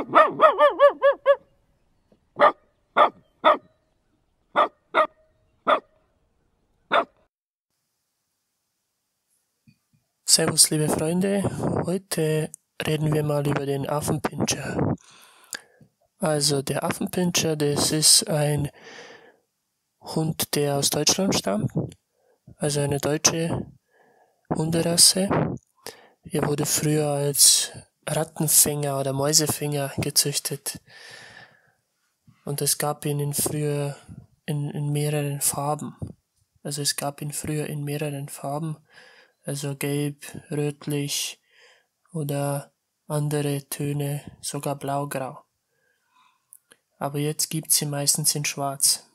Servus, liebe Freunde. Heute reden wir mal über den Affenpinscher. Also der Affenpinscher, das ist ein Hund, der aus Deutschland stammt. Also eine deutsche Hunderasse. Er wurde früher als Rattenfänger oder Mäusefänger gezüchtet. Und es gab ihn früher in mehreren Farben. Also es gab ihn früher in mehreren Farben. Also gelb, rötlich oder andere Töne, sogar blau-grau. Aber jetzt gibt's sie meistens in schwarz.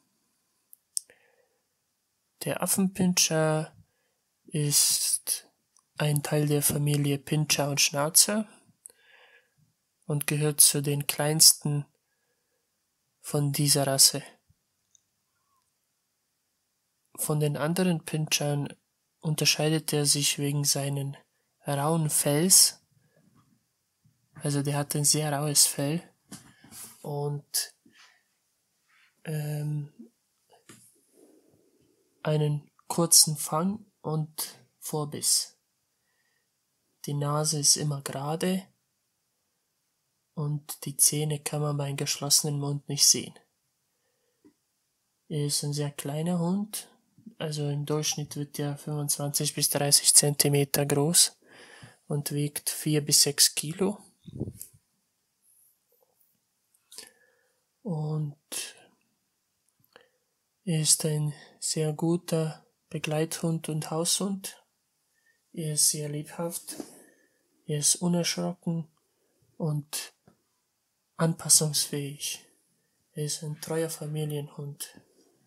Der Affenpinscher ist ein Teil der Familie Pinscher und Schnauzer und gehört zu den kleinsten von dieser Rasse. Von den anderen Pinschern unterscheidet er sich wegen seinen rauen Fells. Also der hat ein sehr raues Fell und einen kurzen Fang und Vorbiss. Die Nase ist immer gerade und die Zähne kann man bei geschlossenem Mund nicht sehen. Er ist ein sehr kleiner Hund, also im Durchschnitt wird er 25 bis 30 Zentimeter groß und wiegt 4 bis 6 Kilo. Und er ist ein sehr guter Begleithund und Haushund. Er ist sehr lebhaft, er ist unerschrocken und anpassungsfähig. Er ist ein treuer Familienhund.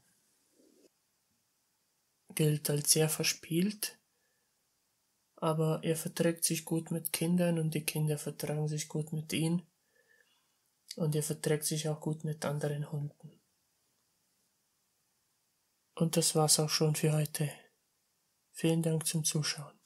Gilt als sehr verspielt, aber er verträgt sich gut mit Kindern und die Kinder vertragen sich gut mit ihm und er verträgt sich auch gut mit anderen Hunden. Und das war's auch schon für heute. Vielen Dank zum Zuschauen.